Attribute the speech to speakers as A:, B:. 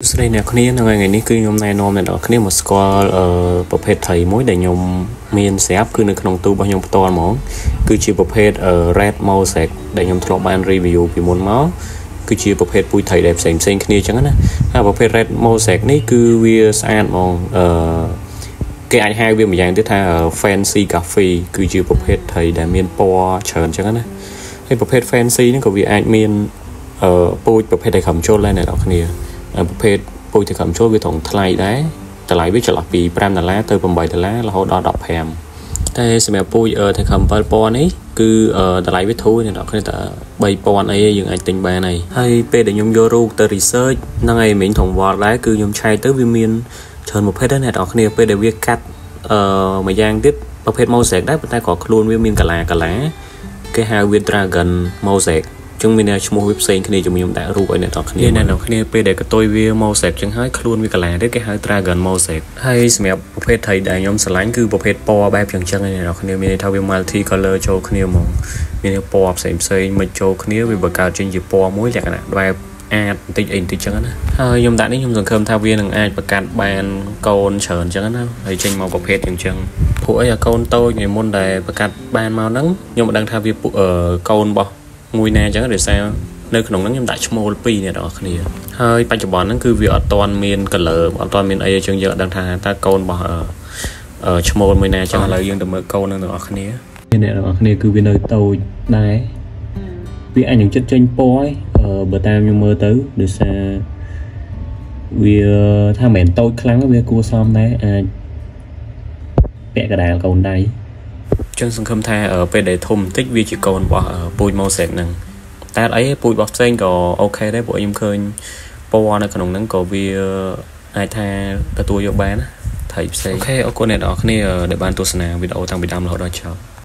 A: ស្ដីអ្នកគ្នានៅថ្ងៃនេះគឺខ្ញុំណែនាំអ្នកនរគ្នាមកស្គាល់ប្រភេទត្រីមួយដែលខ្ញុំមានស្រាប់គឺនៅក្នុងទូរបស់ខ្ញុំផ្ទាល់ហ្មងគឺជាប្រភេទ red mosaic ដែលខ្ញុំធ្លាប់បាន review ពីមុនមកគឺជាប្រភេទពូជត្រីដែលផ្សេងគ្នាអញ្ចឹងណាហើយប្រភេទ red mosaic នេះគឺវាស្អាតហ្មងគេអាចហៅវាម្យ៉ាងទៀតថា fancy coffee គឺជាប្រភេទត្រីដែលមានពណ៌ច្រើនអញ្ចឹងណាហើយប្រភេទ fancy នេះក៏វាអាចមានពូជប្រភេទដែលខំជុលដែរអ្នកនរគ្នាប្រភេទពូជដែលខំជុលវាត្រង់ថ្លៃដែរតម្លៃវាចន្លោះពី$5ទៅ$8រហូតដល់$15តែសម្រាប់ពូជដែលខំ7ពណ៌នេះគឺតម្លៃវាធូរអ្នកនរគ្នាតែ$3000អីយើងអាចទិញបានហើយពេលដែលខ្ញុំយករូបទៅ research ហ្នឹងឯងមិញថងវល់ដែរគឺខ្ញុំឆែកទៅវាមានច្រើនប្រភេទដែរអ្នកនរគ្នាពេលដែលវាកាត់មួយយ៉ាងទៀតប្រភេទ mosaic ដែរប៉ុន្តែក៏ខ្លួនវាមានកាឡាគេហៅវា dragon mosaic ចឹងមានឈ្មោះវាផ្សេងគ្នាជាមួយខ្ញុំដាក់រូបឲ្យអ្នកនរគ្នាពេលដែលកតុយវា mosaic ចឹងហើយខ្លួនវាកាឡាទៀតគេហៅ dragon mosaic ហើយសម្រាប់ប្រភេទត្រីដែលខ្ញុំស្រឡាញ់គឺប្រភេទពណ៌បែបចឹងអ្នកនរគ្នាមានន័យថាវា multi color ចូលគ្នាហ្មងមានពណ៌ផ្សេងមិនចូលគ្នាវាបង្កើតចេញជាពណ៌មួយលក្ខណៈបែបអាចបន្តិចចឹងណាហើយខ្ញុំដាក់នេះខ្ញុំសង្ឃឹមថាវានឹងអាចបង្កាត់បានកូនច្រើនចឹងណាហើយចេញមកប្រភេទចឹងពួកអីកូនតូចនៃមុនដែលបង្កាត់បានមកហ្នឹងខ្ញុំមិនដឹងថាវាកូនរបស់មួយណាចឹងដោយសារនៅក្នុងហ្នឹងខ្ញុំដាក់ឈ្មោល2អ្នកនរគ្នាហើយបច្ចុប្បន្នហ្នឹងគឺវាអត់ទាន់មាន color អត់ទាន់មានអីចឹងយើងអត់ដឹងថាតើកូនរបស់ឈ្មោលមួយណាចឹងឥឡូវយើងទៅមើលកូននឹងអ្នកនរគ្នាអ្នកនរគ្នាគឺវានៅតូចដែរវាអាចនឹងចិត្តចេញពណ៌បើតាមខ្ញុំមើលទៅដោយសារវាថាមិនមែនតូចខ្លាំងវាគួរសមដែរអាចពាក់កដាលកូនដៃចឹងសង្ឃឹមថាពេលដែលធំបន្តិចវាជាកូនរបស់ពូជ mosaic ហ្នឹងតែអីពូជរបស់ផ្សេងក៏អូខេដែរព្រោះខ្ញុំឃើញពណ៌នៅក្នុងហ្នឹងក៏វាអាចថាទទួលយកបានណាត្រីផ្សេងអូខេអរគុណអ្នកនរគ្នាដែលបានទស្សនាវីដេអូតាំងពីដើមរហូតដល់ចប់